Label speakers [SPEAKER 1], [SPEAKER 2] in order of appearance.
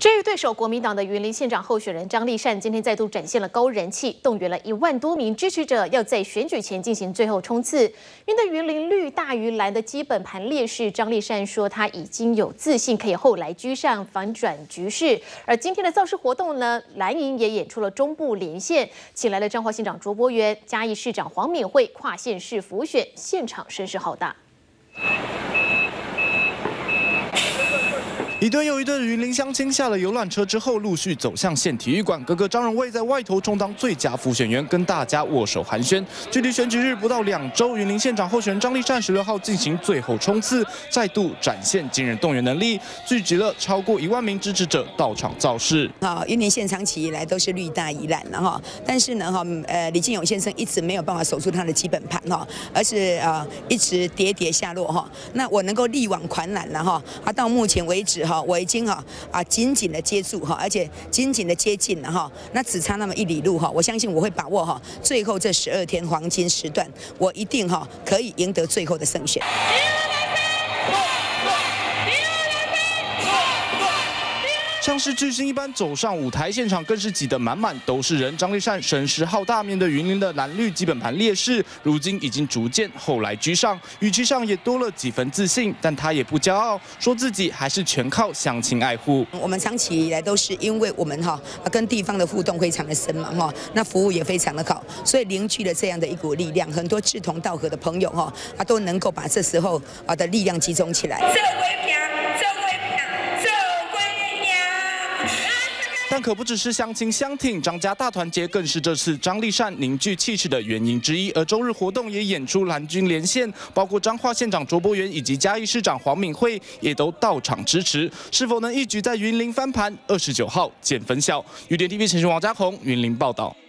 [SPEAKER 1] 至于对手国民党的云林县长候选人张丽善，今天再度展现了高人气，动员了1万多名支持者，要在选举前进行最后冲刺。面对云林绿大于蓝的基本盘劣势，张丽善说他已经有自信可以后来居上，反转局势。而今天的造势活动呢，蓝营也演出了中部连线，请来了彰化县长卓博源、嘉义市长黄敏惠跨县市辅选，现场声势浩大。
[SPEAKER 2] 一对又一对的云林乡亲下了游览车之后，陆续走向县体育馆。哥哥张荣卫在外头充当最佳辅选员，跟大家握手寒暄。距离选举日不到2周，云林县长候选人张丽善16号进行最后冲刺，再度展现惊人动员能力，聚集了超过1万名支持者到场造势。
[SPEAKER 3] 云林县长期以来都是绿大于蓝了哈，但是呢李进勇先生一直没有办法守住他的基本盘哈，而是一直跌跌下落哈。那我能够力挽狂澜了哈，到目前为止哈。 我已经紧紧的接住而且紧紧的接近了那只差那么1里路我相信我会把握最后这12天黄金时段，我一定可以赢得最后的胜选。
[SPEAKER 2] 像是巨星一般走上舞台，现场更是挤得满满都是人。张丽善声势浩大，面对云林的蓝绿基本盘劣势，如今已经逐渐后来居上，语气上也多了几分自信。但他也不骄傲，说自己还是全靠乡亲爱护。
[SPEAKER 3] 我们长期以来都是因为我们跟地方的互动非常的深嘛那服务也非常的好，所以凝聚了这样的一股力量，很多志同道合的朋友都能够把这时候的力量集中起来。
[SPEAKER 2] 但可不只是乡亲相挺，张家大团结更是这次张丽善凝聚气势的原因之一。而周日活动也演出蓝军连线，包括彰化县长卓博源以及嘉义市长黄敏惠也都到场支持。是否能一举在云林翻盘？29号见分晓。UDN TV 陈讯王家宏云林报道。